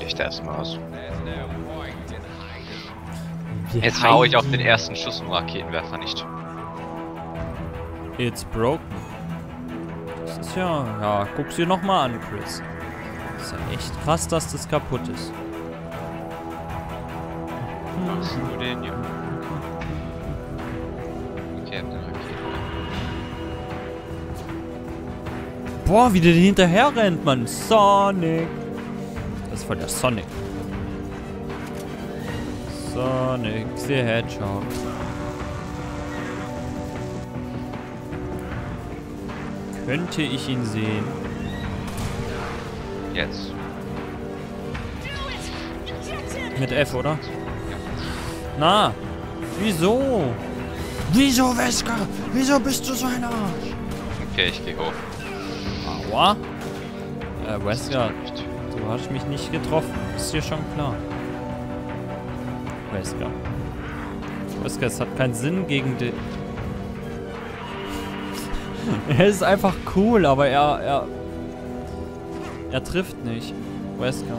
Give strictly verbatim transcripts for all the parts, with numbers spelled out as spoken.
ich da erstmal aus. Wie Jetzt hau ich auf den ersten Schuss im Raketenwerfer nicht. It's broken. Das ist ja... Ja, guck's dir nochmal an, Chris. Das ist ja echt krass, dass das kaputt ist. Machst du den, Junge? Okay, hab den Raketenwerfer. Boah, wie der hinterher rennt, Mann. Sonic. Das ist voll der Sonic. Sonic the Hedgehog. Könnte ich ihn sehen? Jetzt. Mit F, oder? Na, wieso? Wieso, Wesker? Wieso bist du so ein Arsch? Okay, ich geh hoch. Aua. Äh, Wesker, du hast mich nicht getroffen. Ist dir schon klar. Wesker. Wesker, es hat keinen Sinn gegen den... Er ist einfach cool, aber er... Er, er trifft nicht. Wesker.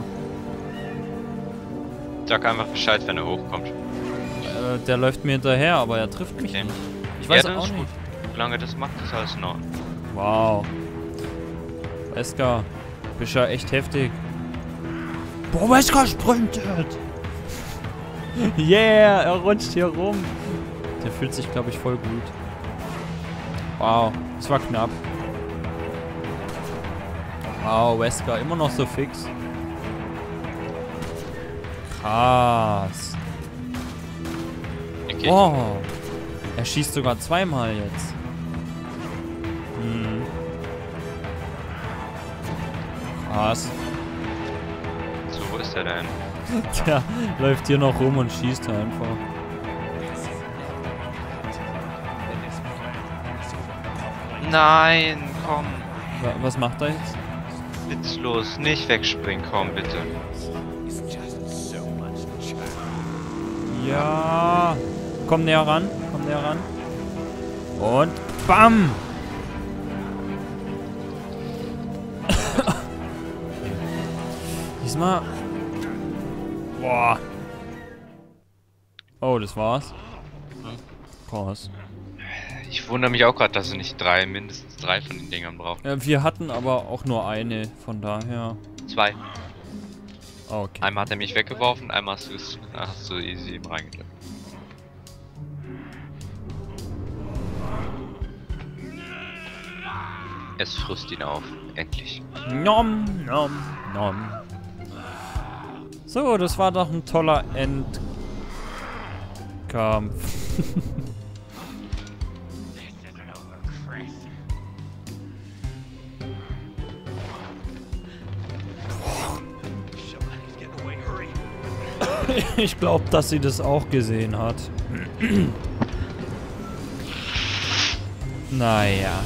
Sag einfach Bescheid, wenn er hochkommt. Äh, der läuft mir hinterher, aber er trifft mich Okay. nicht. Ich weiß Ja, dann auch ist nicht. gut. Solange das macht, ist alles in Ordnung. Wow. Wesker, bist ja echt heftig. Boah, Wesker sprintet! Yeah, er rutscht hier rum. Der fühlt sich, glaube ich, voll gut. Wow, das war knapp. Wow, Wesker, immer noch so fix. Krass. Okay. Oh, er schießt sogar zweimal jetzt. Hm. Krass. So, wo ist der denn? Der läuft hier noch rum und schießt einfach. Nein, komm. Wa- Was macht er jetzt? Witzlos, nicht wegspringen, komm bitte. Ja. Komm näher ran. Komm näher ran. Und BAM! Diesmal. Boah. Oh, das war's. Krass. Ich wundere mich auch gerade, dass er nicht drei, mindestens drei von den Dingern braucht. Ja, wir hatten aber auch nur eine, von daher. Zwei. Okay. Einmal hat er mich weggeworfen, einmal hast du es hast du easy eben reingelegt. Es frisst ihn auf, endlich. Nom, nom, nom. So, das war doch ein toller Endkampf. Ich glaube, dass sie das auch gesehen hat. Naja.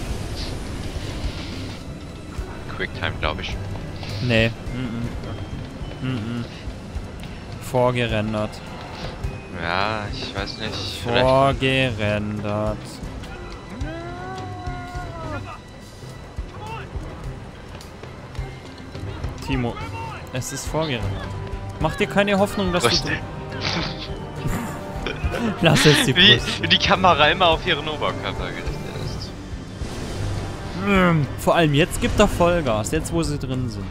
Quicktime, glaube ich. Nee. Mm -mm. Mm -mm. Vorgerendert. Ja, ich weiß nicht. Vielleicht. Vorgerendert. Timo, es ist vorgerendert. Mach dir keine Hoffnung, dass Brüste. du... Lass jetzt die Wie, Brüste. wie die Kamera immer auf ihren Oberkörper gerichtet ist. Mm, Vor allem jetzt gibt er Vollgas, jetzt wo sie drin sind.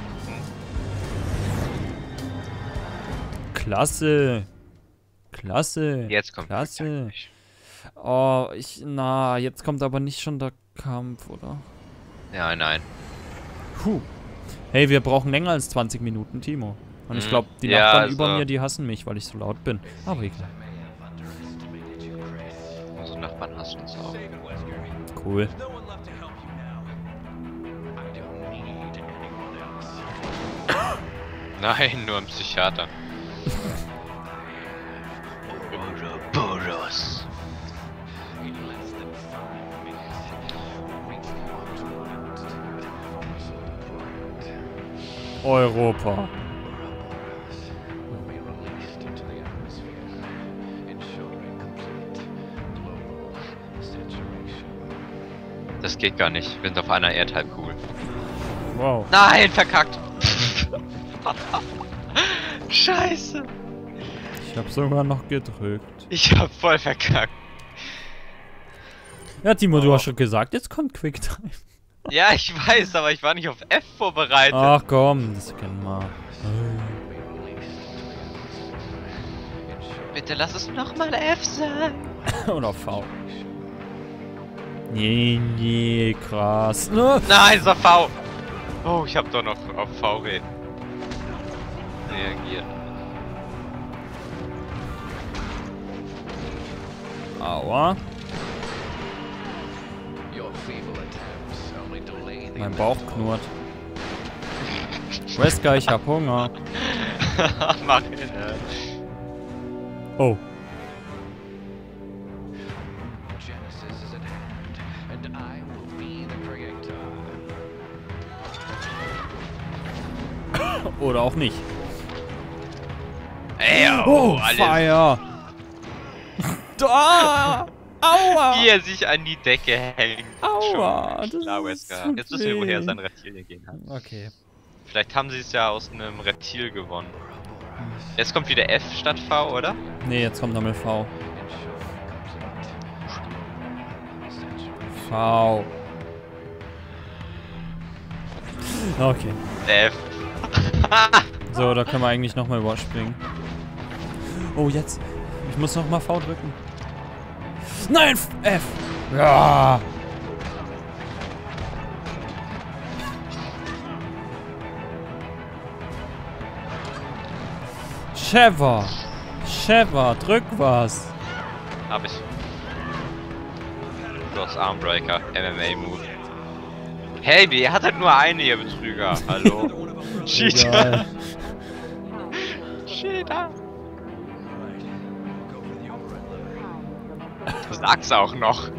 Klasse. Klasse. Jetzt kommt Klasse. Oh, ich... Na, jetzt kommt aber nicht schon der Kampf, oder? Ja, nein. Puh. Hey, wir brauchen länger als zwanzig Minuten, Timo. Und ich Mhm. glaube, die Ja, Nachbarn also- über mir, die hassen mich, weil ich so laut bin. Aber egal. Unsere Nachbarn hassen uns auch. Cool. Nein, nur ein Psychiater. Ouroboros. Europa. Das geht gar nicht. Wir sind auf einer Erdhalbkugel. Wow. Nein, verkackt! Scheiße. Ich hab sogar noch gedrückt. Ich hab voll verkackt. Ja, Timo, du Oh. hast schon gesagt, jetzt kommt Quicktime. Ja, ich weiß, aber ich war nicht auf F vorbereitet. Ach komm, das kennen wir. Bitte lass es nochmal F sein. Oder V. Nee, nee, krass. Oh. Nein, es war V. Oh, ich hab doch noch auf V re reagiert. Aua. Mein Bauch knurrt. Wesker, ich hab Hunger. Mach ihn, äh. Oh. Oder auch nicht. Ey, Oh, oh, alles. Fire! Da! Aua! Wie er sich an die Decke hängt. Aua, Schon das klar, ist Wesker. tut Jetzt wissen wir, woher weh. sein Reptilien gehen hat. Okay. Vielleicht haben sie es ja aus einem Reptil gewonnen. Jetzt kommt wieder F statt V, oder? Nee, jetzt kommt nochmal V. V. Okay. F. So, da können wir eigentlich nochmal überspringen. Oh, jetzt. Ich muss nochmal V drücken. Nein, F. Ja. Sheva. Sheva, drück was. Hab ich. Cross Armbreaker, M M A-Move. Hey, er hat halt nur eine, ihr Betrüger. Hallo. Cheater. Egal. Cheater. Sag's auch noch.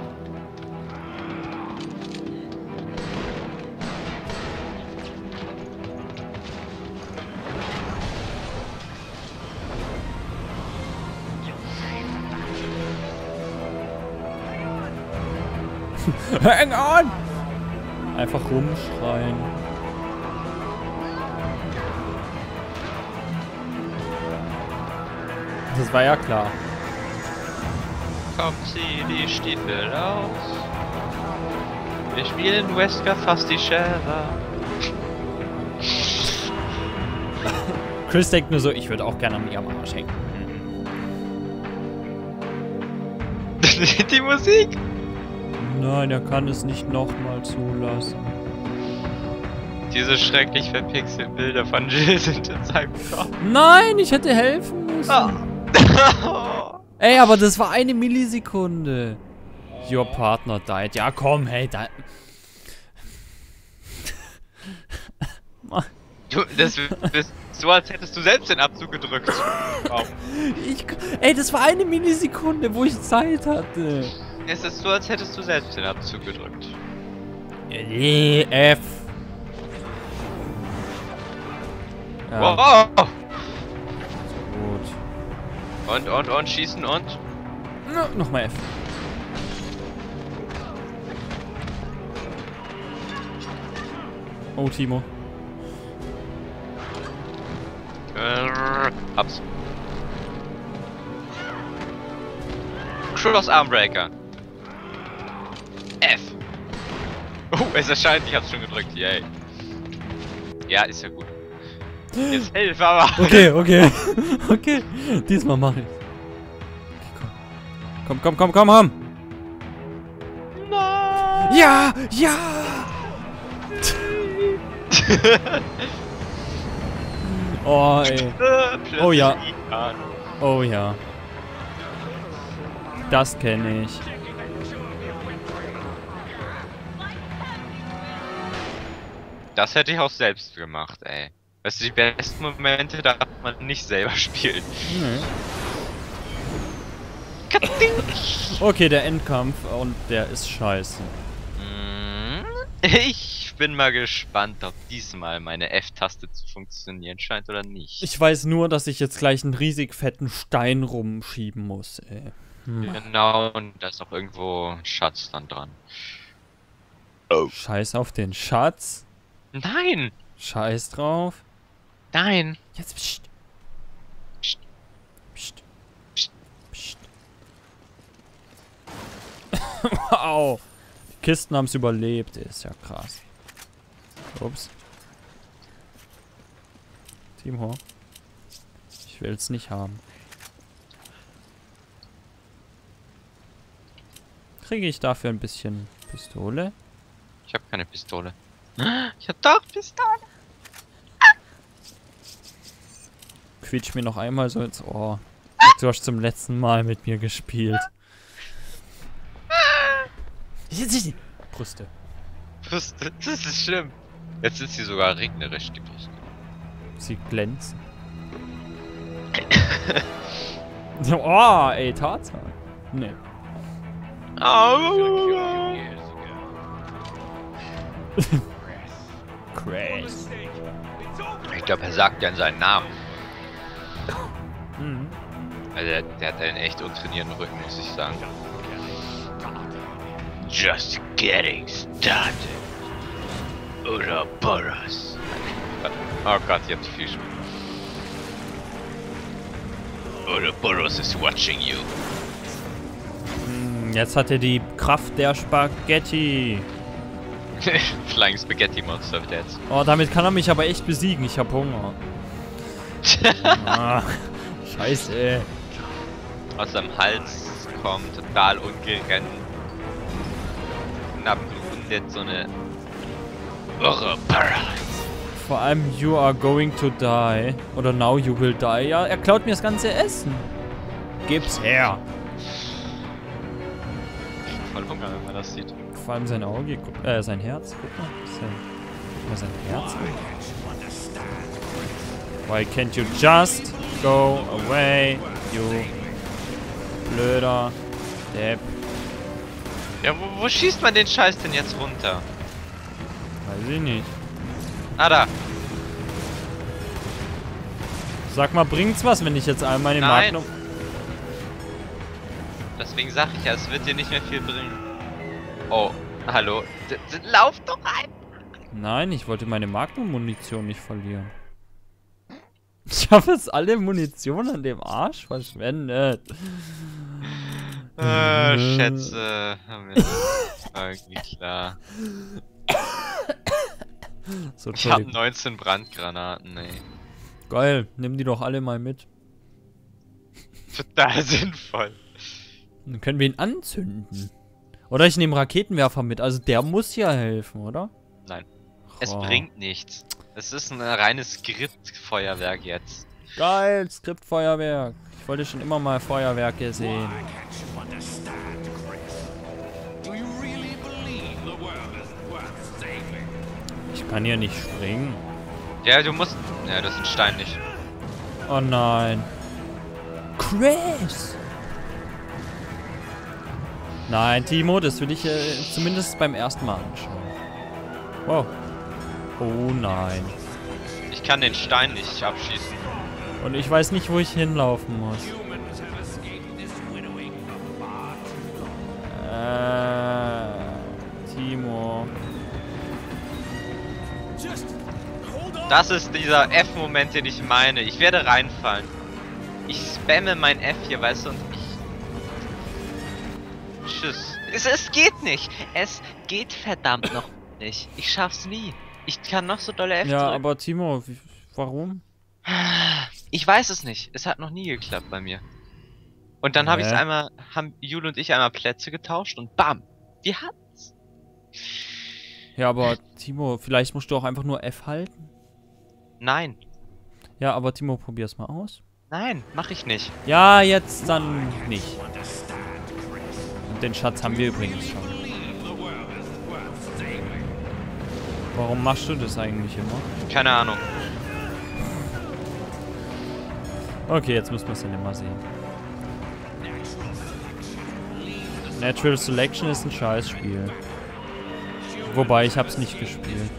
Hang on! Einfach rumschreien. Das war ja klar. Kommt sie die Stiefel aus. Wir spielen Wesker fast die Schere. Chris denkt nur so, ich würde auch gerne an ihrem Arsch hängen. Die Musik. Nein, er kann es nicht nochmal zulassen. Diese schrecklich verpixelten Bilder von Jill sind in seinem Kopf. Nein, ich hätte helfen müssen. Ah. Ey, aber das war eine Millisekunde. Your partner died. Ja, komm, hey, da. Du, das ist so, als hättest du selbst den Abzug gedrückt. Wow. Ich, ey, das war eine Millisekunde, wo ich Zeit hatte. Es ist so, als hättest du selbst den Abzug gedrückt. E, F. Ja, Wow. gut. Und, und, und, schießen und. No, nochmal F. Oh, Timo. Äh, hab's. Cross Armbreaker. F. Oh, es erscheint, ich hab's schon gedrückt, yay. Ja, ist ja gut. Jetzt helf aber. Okay, okay. Okay. Diesmal mach ich's. Komm, komm, komm, komm, komm. Nein. Ja, ja. Oh, ey. Oh ja. Oh ja. Das kenne ich. Das hätte ich auch selbst gemacht, ey. Weißt du, die besten Momente darf man nicht selber spielen. Nee. Okay, der Endkampf und der ist scheiße. Ich bin mal gespannt, ob diesmal meine F-Taste zu funktionieren scheint oder nicht. Ich weiß nur, dass ich jetzt gleich einen riesig fetten Stein rumschieben muss, ey. Hm. Genau, und da ist auch irgendwo ein Schatz dann dran. Scheiß auf den Schatz. Nein! Scheiß drauf. Nein! Jetzt pst. Wow. Die Kisten haben es überlebt. Ist ja krass. Ups. Timo. Ich will es nicht haben. Kriege ich dafür ein bisschen Pistole? Ich habe keine Pistole. Ich hab doch Pistole. Quietsch mir noch einmal so ins Ohr. Du hast zum letzten Mal mit mir gespielt. Brüste. Brüste, das ist schlimm. Jetzt sind sie sogar regnerisch, die Brüste. Sie glänzen. Oh, ey, Tarzan. Nee. Oh. Crash. Ich glaube, er sagt ja seinen Namen. Mhm. Also der, der hat einen echt untrainierten Rücken, muss ich sagen. Just getting started. Ouroboros. Oh Gott, ihr habt viel Spaß. Ouroboros is watching you. Jetzt hat er die Kraft der Spaghetti. Flying Spaghetti Monster jetzt. Oh, damit kann er mich aber echt besiegen. Ich hab Hunger. Ah, scheiße, ey. Aus seinem Hals kommt total ungerennen. Knapp blutet so eine Ouroboros. Vor allem You are going to die. Oder Now you will die. Ja, er klaut mir das ganze Essen. Gib's her. Voll Hunger, wenn man das sieht. Vor allem sein Auge, äh, sein Herz. Guck mal, sein, guck mal sein Herz. Why can't you just go away, you blöder Depp. Ja, wo, wo schießt man den Scheiß denn jetzt runter? Weiß ich nicht. Ah, da. Sag mal, bringt's was, wenn ich jetzt all meine Nein. Magnum... Deswegen sag ich ja, es wird dir nicht mehr viel bringen. Oh, hallo. D -d Lauf doch rein! Nein, ich wollte meine Magnum-Munition nicht verlieren. Ich habe jetzt alle Munition an dem Arsch verschwendet. Äh, Schätze. Irgendwie klar. So, Ich habe neunzehn Brandgranaten, ey. Geil, nimm die doch alle mal mit. Total sinnvoll. Dann können wir ihn anzünden. Oder ich nehme Raketenwerfer mit. Also der muss ja helfen, oder? Nein. Es Oh. bringt nichts. Es ist ein reines Skriptfeuerwerk jetzt. Geil, Skriptfeuerwerk. Ich wollte schon immer mal Feuerwerke sehen. Ich kann hier nicht springen. Ja, du musst... Ja, das ist ein Stein nicht. Oh nein. Chris! Nein, Timo, das will ich äh, zumindest beim ersten Mal anschauen. Wow. Oh nein. Ich kann den Stein nicht abschießen. Und ich weiß nicht, wo ich hinlaufen muss. Äh, Timo. Das ist dieser F-Moment, den ich meine. Ich werde reinfallen. Ich spamme mein F hier, weißt du, und ich... Tschüss. Es, es geht nicht. Es geht verdammt noch nicht. Ich schaff's nie. Ich kann noch so dolle F Ja, drücken. aber Timo, wie, warum? Ich weiß es nicht. Es hat noch nie geklappt bei mir. Und dann habe ich es Hä? einmal, haben Jule und ich einmal Plätze getauscht und bam, wir hatten's. Ja, aber Timo, vielleicht musst du auch einfach nur F halten. Nein, Ja, aber Timo, probier's mal aus. nein, mach ich nicht. Ja, jetzt dann nicht. Und den Schatz haben wir übrigens schon. Warum machst du das eigentlich immer? Keine Ahnung. Okay, jetzt müssen wir es dann immer sehen. Natural Selection ist ein Scheißspiel. Wobei, ich hab's nicht gespielt.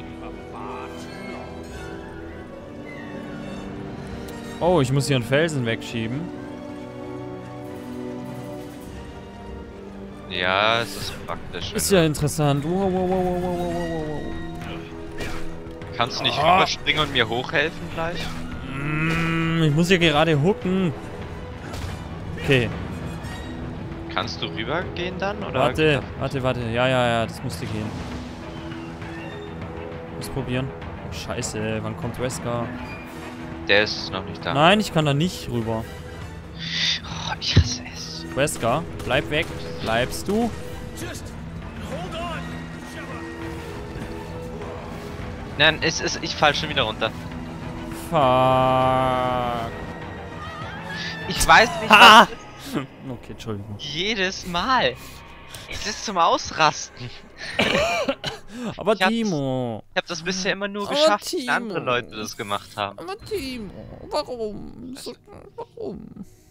Oh, ich muss hier einen Felsen wegschieben. Ja, es ist praktisch. Ist ja interessant. Wow, wow, wow, wow, wow, wow, wow, wow. Kannst du nicht Ah. rüberspringen und mir hochhelfen gleich? Mm, ich muss hier gerade hucken. Okay. Kannst du rübergehen dann, oder? Warte, warte, warte. Ja, ja, ja, das müsste gehen. Muss probieren. Oh, scheiße, wann kommt Wesker? Der ist noch nicht da. Nein, ich kann da nicht rüber. Oh, ich hasse es. Wesker, bleib weg. Bleibst du? Nein, es ist, ich fall schon wieder runter. Fuck. Ich weiß nicht, Ha! was Okay, Entschuldigung. jedes Mal. Es ist zum Ausrasten. Aber Ich hab's- Timo. Ich habe das bisher immer nur Aber geschafft, Timo. wenn andere Leute das gemacht haben. Aber Timo, warum? So, warum?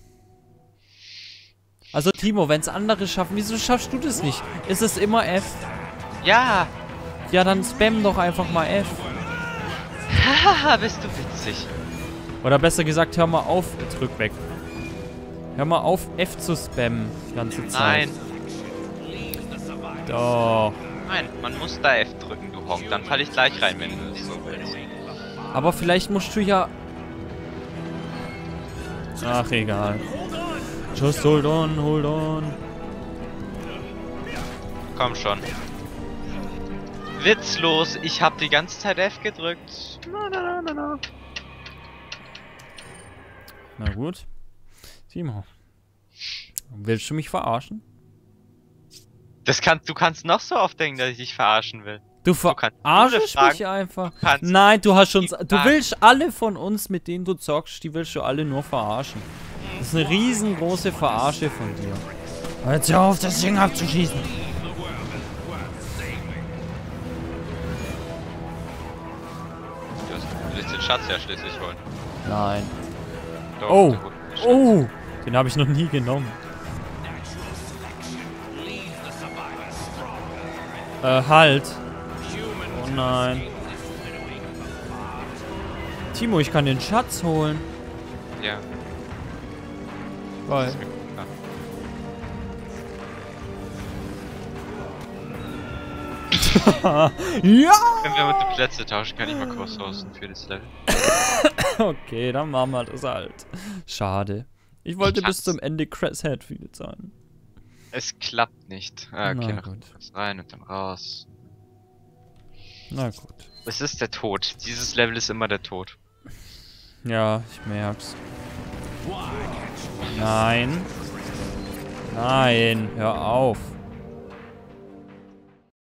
Also Timo, wenn es andere schaffen, wieso schaffst du das nicht? Ist es immer F? Ja, Ja, dann spam doch einfach mal F. haha, bist du witzig. Oder besser gesagt, hör mal auf, drück weg. Hör mal auf, F zu spammen die ganze Zeit. Nein, Doch. nein, man muss da F drücken, du Honk. Dann falle ich gleich rein, wenn du das so willst. Aber vielleicht musst du ja... Ach, egal. Just hold on, hold on. Komm schon. Witzlos, ich habe die ganze Zeit F gedrückt. Na, na, na, na, na. Na gut. Timo. Willst du mich verarschen? Das kannst, du kannst noch so oft denken, dass ich dich verarschen will. Du kannst verarschst viele mich einfach. kannst Nein, du hast schon... viele Du Fragen. willst alle von uns, mit denen du zockst, die willst du alle nur verarschen. Das ist eine riesengroße Verarsche von dir. Aber jetzt hör auf, das Ding abzuschießen. Du hast- du willst den Schatz ja schließlich holen. Nein. Doch, Oh. der holt den Schatz. Oh. Den habe ich noch nie genommen. Äh, halt. Oh nein. Timo, ich kann den Schatz holen. Ja, Weil. ist mir klar. Ja! Wenn wir mit den Plätze tauschen, kann ich mal kurz hosten für das Level. Okay, dann machen wir das halt. Schade. Ich wollte Ich bis hab's. zum Ende Crash Hatfield sein. Es klappt nicht. Ah, okay, Na noch gut. kurz rein und dann raus. Na gut. Es ist der Tod. Dieses Level ist immer der Tod. Ja, ich merk's. Nein. Nein, hör auf.